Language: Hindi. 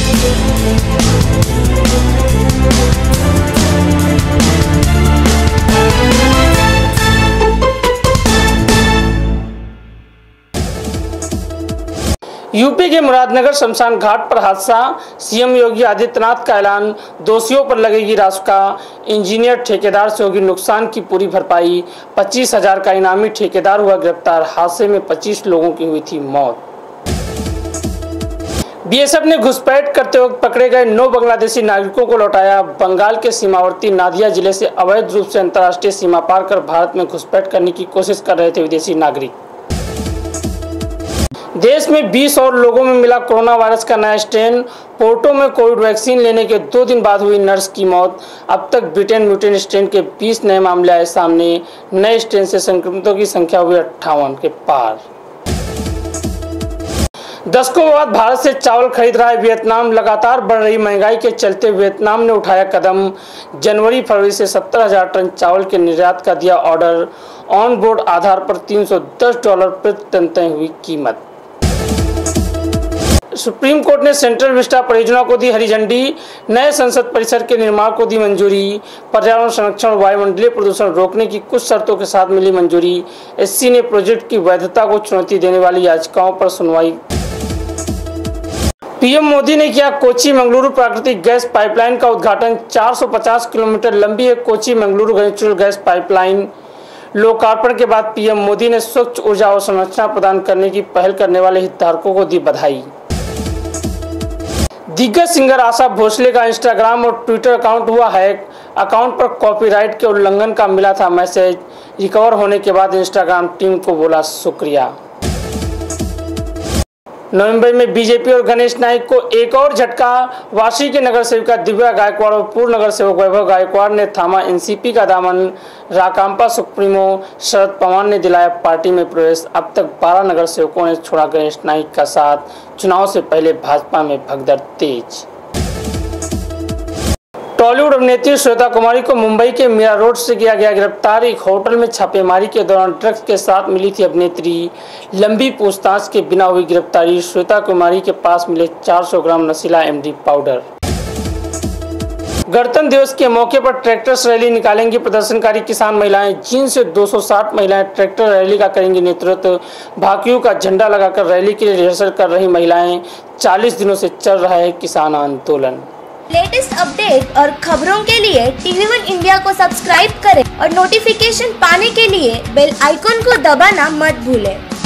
यूपी के मुरादनगर शमशान घाट पर हादसा, सीएम योगी आदित्यनाथ का ऐलान, दोषियों पर लगेगी रासुका, इंजीनियर ठेकेदार से होगी नुकसान की पूरी भरपाई, 25,000 का इनामी ठेकेदार हुआ गिरफ्तार, हादसे में 25 लोगों की हुई थी मौत। बीएसएफ ने घुसपैठ करते वक्त पकड़े गए 9 बांग्लादेशी नागरिकों को लौटाया। बंगाल के सीमावर्ती नादिया जिले से अवैध रूप से अंतर्राष्ट्रीय सीमा पार कर भारत में घुसपैठ करने की कोशिश कर रहे थे विदेशी नागरिक। देश में 20 और लोगों में मिला कोरोना वायरस का नया स्ट्रेन, पोर्टो में कोविड वैक्सीन लेने के 2 दिन बाद हुई नर्स की मौत। अब तक ब्रिटेन म्यूटेंट स्ट्रेन के 20 नए मामले आए सामने, नए स्ट्रेन से संक्रमितों की संख्या हुई 58 के पार। दशकों बाद भारत से चावल खरीद रहा है वियतनाम, लगातार बढ़ रही महंगाई के चलते वियतनाम ने उठाया कदम, जनवरी फरवरी से 70,000 टन चावल के निर्यात का दिया ऑर्डर, ऑन बोर्ड आधार पर $310 प्रति टन तय हुई कीमत। सुप्रीम कोर्ट ने सेंट्रल विस्टा परियोजना को दी हरी झंडी, नए संसद परिसर के निर्माण को दी मंजूरी, पर्यावरण संरक्षण और वायुमंडलीय प्रदूषण रोकने की कुछ शर्तों के साथ मिली मंजूरी। एससी ने प्रोजेक्ट की वैधता को चुनौती देने वाली याचिकाओं पर सुनवाई। पीएम मोदी ने किया कोची मंगलुरु प्राकृतिक गैस पाइपलाइन का उद्घाटन, 450 किलोमीटर लंबी है Kochi Mangaluru natural gas pipeline. लोकार्पण के बाद पीएम मोदी ने स्वच्छ ऊर्जा अवसंरचना प्रदान करने की पहल करने वाले हितधारकों को दी बधाई। दिग्गज सिंगर आशा भोसले का इंस्टाग्राम और ट्विटर अकाउंट हुआ हैक, अकाउंट पर कॉपीराइट के उल्लंघन का मिला था मैसेज, रिकवर होने के बाद इंस्टाग्राम टीम को बोला शुक्रिया। नवंबर में बीजेपी और गणेश नाइक को एक और झटका, वाशी के नगर सेविका दिव्या गायकवाड़ और पूर्व नगर सेवक वैभव गायकवाड़ ने थामा एनसीपी का दामन, राकांपा सुप्रीमो शरद पवार ने दिलाया पार्टी में प्रवेश। अब तक 12 नगर सेवकों ने छोड़ा गणेश नाइक का साथ, चुनाव से पहले भाजपा में भगदड़ तेज। टॉलीवुड अभिनेत्री श्वेता कुमारी को मुंबई के मीरा रोड से किया गया गिरफ्तार, एक होटल में छापेमारी के दौरान ड्रग्स के साथ मिली थी अभिनेत्री, लंबी पूछताछ के बिना हुई गिरफ्तारी। श्वेता कुमारी के पास मिले 400 ग्राम नशीला एमडी पाउडर। गणतंत्र दिवस के मौके पर ट्रैक्टर्स रैली निकालेंगी प्रदर्शनकारी किसान महिलाएं, चीन से 260 महिलाएं ट्रैक्टर रैली का करेंगी नेतृत्व, भाकियों का झंडा लगाकर रैली के लिए रिहर्सल कर रही महिलाएं, 40 दिनों से चल रहा है किसान आंदोलन। लेटेस्ट अपडेट और खबरों के लिए TV1 इंडिया को सब्सक्राइब करें और नोटिफिकेशन पाने के लिए बेल आइकॉन को दबाना मत भूलें।